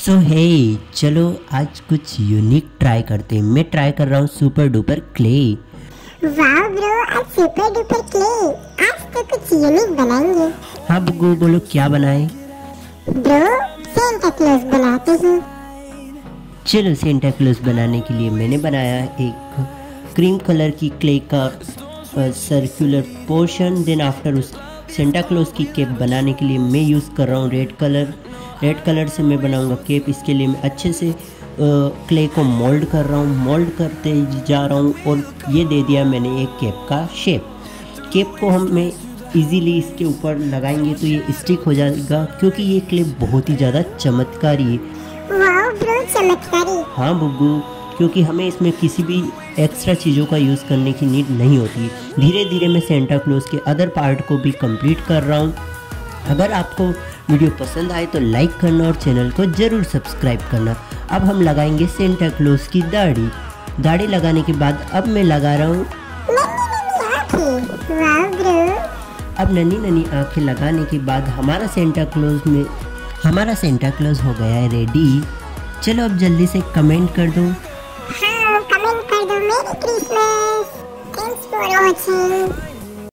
सो हे चलो आज कुछ यूनिक ट्राई करते हैं। मैं ट्राई कर रहा हूँ सुपर डुपर क्ले। वाह ब्रो, आज सुपर डुपर क्ले। आज तो कुछ यूनिक बनाएंगे। हाँ बुग्गू बोलो क्या बनाए? ब्रो सेंटा क्लॉज बनाते हैं। चलो सेंटा क्लॉज बनाने के लिए मैंने बनाया एक क्रीम कलर की क्ले का सर्कुलर पोर्शन। देन आफ्टर उस सेंटा क्लॉज की केप बनाने के लिए मैं यूज़ कर रहा हूँ रेड कलर से मैं बनाऊंगा केप। इसके लिए मैं अच्छे से क्ले को मोल्ड कर रहा हूँ, मोल्ड करते जा रहा हूँ और ये दे दिया मैंने एक केप का शेप। केप को हमें इजीली इसके ऊपर लगाएंगे तो ये स्टिक हो जाएगा, क्योंकि ये क्ले बहुत ही ज़्यादा चमत्कारी है। वाह ब्रो चमत्कारी। हाँ बुग्गू, क्योंकि हमें इसमें किसी भी एक्स्ट्रा चीज़ों का यूज़ करने की नीड नहीं होती। धीरे धीरे मैं सेंटा क्लॉज के अदर पार्ट को भी कंप्लीट कर रहा हूँ। अगर आपको वीडियो पसंद आए तो लाइक करना और चैनल को ज़रूर सब्सक्राइब करना। अब हम लगाएंगे सेंटा क्लॉज की दाढ़ी लगाने के बाद अब मैं लगा रहा हूँ अब नन्ही नन्ही आँखें लगाने के बाद हमारा सेंटा क्लॉज हो गया है रेडी। चलो अब जल्दी से कमेंट कर दो। हाँ कमेंट कर दो। मेरी क्रिसमस। Thanks for watching.